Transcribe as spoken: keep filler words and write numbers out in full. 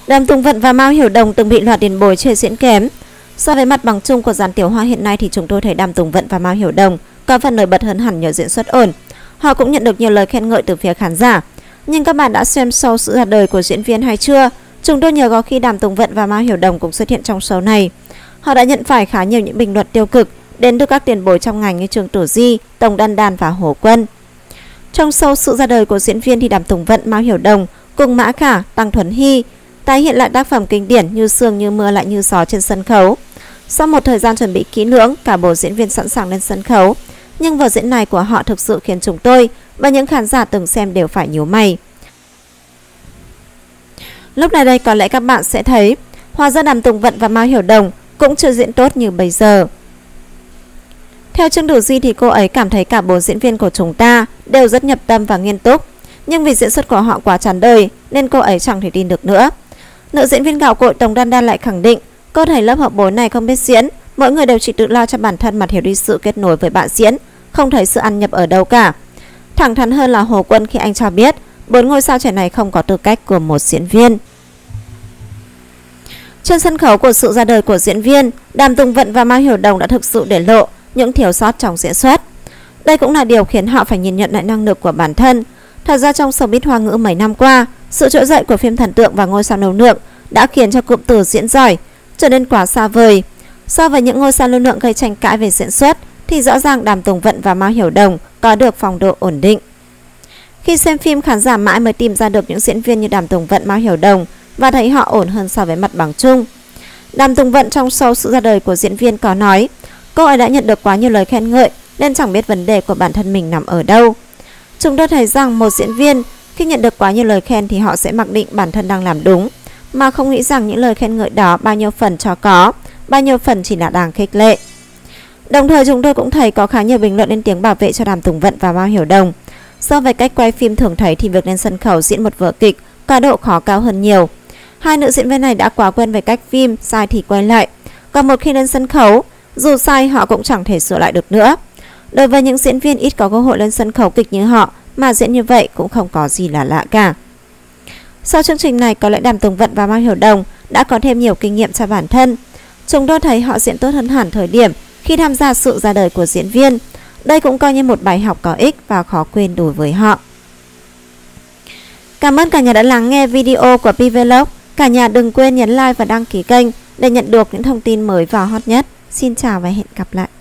Đàm Tùng Vận và Mao Hiểu Đồng từng bị loạt tiền bối chê diễn kém. So với mặt bằng chung của dàn Tiểu Hoa hiện nay thì chúng tôi thấy Đàm Tùng Vận và Mao Hiểu Đồng có phần nổi bật hơn hẳn nhờ diễn xuất ổn. Họ cũng nhận được nhiều lời khen ngợi từ phía khán giả. Nhưng các bạn đã xem show sự ra đời của diễn viên hay chưa? Chúng tôi nhớ có khi Đàm Tùng Vận và Mao Hiểu Đồng cũng xuất hiện trong show này. Họ đã nhận phải khá nhiều những bình luận tiêu cực đến từ các tiền bối trong ngành như Trương Tử Di, Tống Đan Đan và Hồ Quân. Trong show sự ra đời của diễn viên thì Đàm Tùng Vận, Mao Hiểu Đồng cùng Mã Khả, Tăng Thuấn Hy tái hiện lại tác phẩm kinh điển Như Sương Như Mưa Lại Như Gió trên sân khấu. Sau một thời gian chuẩn bị kỹ lưỡng, cả bộ diễn viên sẵn sàng lên sân khấu. Nhưng vở diễn này của họ thực sự khiến chúng tôi và những khán giả từng xem đều phải nhíu mày. Lúc này đây có lẽ các bạn sẽ thấy hóa ra Đàm Tùng Vận và Mao Hiểu Đồng cũng chưa diễn tốt như bây giờ. Theo Trương Tử Di thì cô ấy cảm thấy cả bốn diễn viên của chúng ta đều rất nhập tâm và nghiêm túc. Nhưng vì diễn xuất của họ quá chán đời nên cô ấy chẳng thể tin được nữa. Nữ diễn viên gạo cội Tống Đan Đan lại khẳng định cô thấy lớp hậu bối này không biết diễn, mỗi người đều chỉ tự lo cho bản thân mà thiếu đi sự kết nối với bạn diễn, không thấy sự ăn nhập ở đâu cả. Thẳng thắn hơn là Hồ Quân khi anh cho biết bốn ngôi sao trẻ này không có tư cách của một diễn viên. Trên sân khấu của sự ra đời của diễn viên, Đàm Tùng Vận và Mao Hiểu Đồng đã thực sự để lộ những thiếu sót trong diễn xuất. Đây cũng là điều khiến họ phải nhìn nhận lại năng lực của bản thân. Thật ra trong showbiz Hoa ngữ mấy năm qua, sự trỗi dậy của phim thần tượng và ngôi sao nấu nướng đã khiến cho cụm từ diễn giỏi trở nên quá xa vời. So với những ngôi sao lưu lượng gây tranh cãi về diễn xuất thì rõ ràng Đàm Tùng Vận và Mao Hiểu Đồng có được phong độ ổn định. Khi xem phim, khán giả mãi mới tìm ra được những diễn viên như Đàm Tùng Vận, Mao Hiểu Đồng và thấy họ ổn hơn so với mặt bằng chung. Đàm Tùng Vận trong show sự ra đời của diễn viên có nói cô ấy đã nhận được quá nhiều lời khen ngợi nên chẳng biết vấn đề của bản thân mình nằm ở đâu. Chúng tôi thấy rằng một diễn viên khi nhận được quá nhiều lời khen thì họ sẽ mặc định bản thân đang làm đúng, mà không nghĩ rằng những lời khen ngợi đó bao nhiêu phần cho có, bao nhiêu phần chỉ là đang khích lệ. Đồng thời chúng tôi cũng thấy có khá nhiều bình luận lên tiếng bảo vệ cho Đàm Tùng Vận và Mao Hiểu Đồng. So với cách quay phim thường thấy thì việc lên sân khấu diễn một vở kịch có độ khó cao hơn nhiều. Hai nữ diễn viên này đã quá quen với cách phim, sai thì quay lại. Còn một khi lên sân khấu, dù sai họ cũng chẳng thể sửa lại được nữa. Đối với những diễn viên ít có cơ hội lên sân khấu kịch như họ mà diễn như vậy cũng không có gì là lạ cả. Sau chương trình này có lẽ Đàm Tùng Vận và Mao Hiểu Đồng đã có thêm nhiều kinh nghiệm cho bản thân. Chúng tôi thấy họ diễn tốt hơn hẳn thời điểm khi tham gia sự ra đời của diễn viên. Đây cũng coi như một bài học có ích và khó quên đối với họ. Cảm ơn cả nhà đã lắng nghe video của Pvlog. Cả nhà đừng quên nhấn like và đăng ký kênh để nhận được những thông tin mới và hot nhất. Xin chào và hẹn gặp lại.